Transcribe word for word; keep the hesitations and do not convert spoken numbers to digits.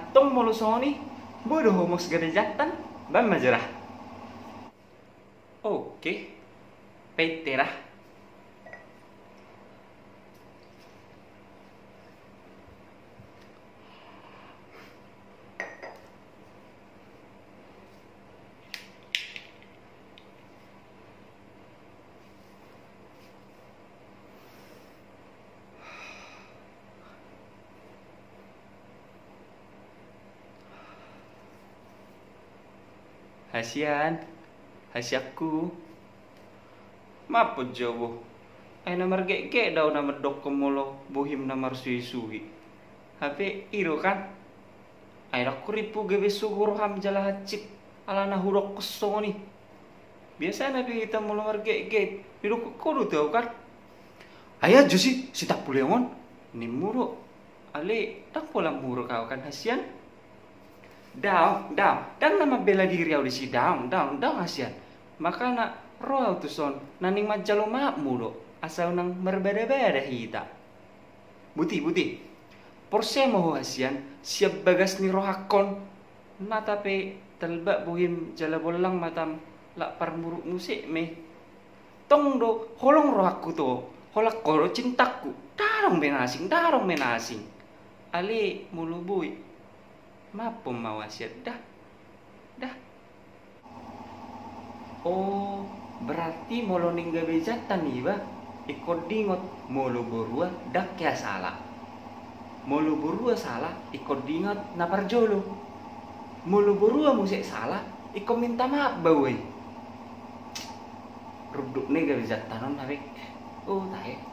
tong molo soni bodoh homos gerejatan ban majerah. Oke, peterah. Hasian, hasiaku. Mapo jowo? Ay namar ge daw na medok molo buhim namar suwi-suwi. Hape iro kan? Ay rakuripu gabe sugur ham jala hacip ala na hurok kesoni. Biasa na kita molo mar ge iro kudu tau kan? Ayah jusi si tak pulengon ni muro. Ale tak pola muro kau kan hasian? Daw, daw, dan nama bela diri au disi daw, daw, daw hasian. Maka nak roh tu son, naning majalo maap muro, asal nang berbeda-beda hita. Buti, buti. Porse mo hasian, siap bagas ni roh hakon. Na tapi telbak buhim jala bolang matam lak parmuruk musik me. Tong do holong roh aku to, holak koro cintaku. Darong menasing, darong menasing. Ali mulu bui. Mapo mawasiat dah, dah. Oh, berarti molo ningga bejatan iba ikut dingot molo borua dak kaya salah. Molo borua salah ikut dingot napar jolo. Molo borua musik salah ikut minta maaf bawe. Ruduk ningga bejatan nabe. Oh, tahe.